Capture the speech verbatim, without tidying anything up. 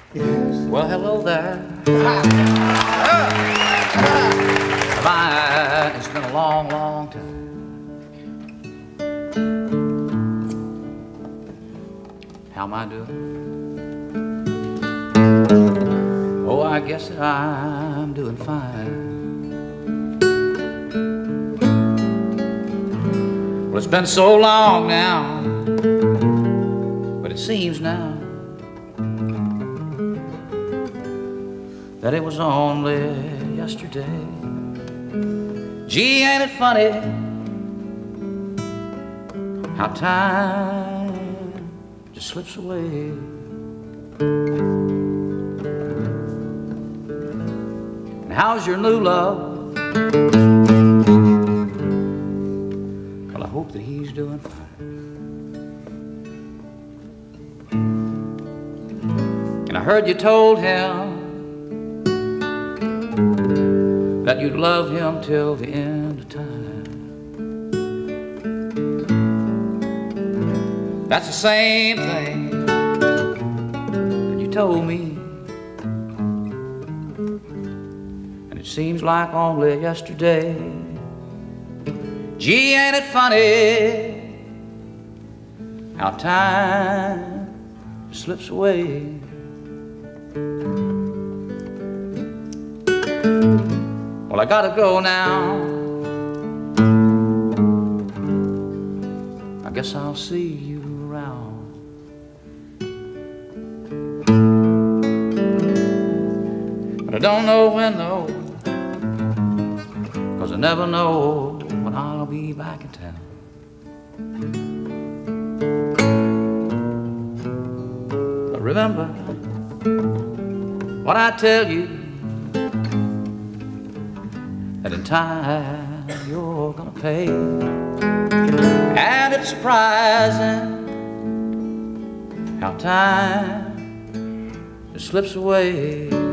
Yes. Well, hello there. Bye. It's been a long, long time. How am I doing? Oh, I guess that I'm doing fine. Well, it's been so long now, but it seems now that it was only yesterday. Gee, ain't it funny how time just slips away. And how's your new love? Well, I hope that he's doing fine. And I heard you told him that you'd love him till the end of time. That's the same thing that you told me. And it seems like only yesterday. Gee, ain't it funny how time slips away. Well, I gotta go now. I guess I'll see you around. But I don't know when though, 'cause I never know when I'll be back in town. But remember what I tell you, that in time you're gonna pay. And it's surprising how time just slips away.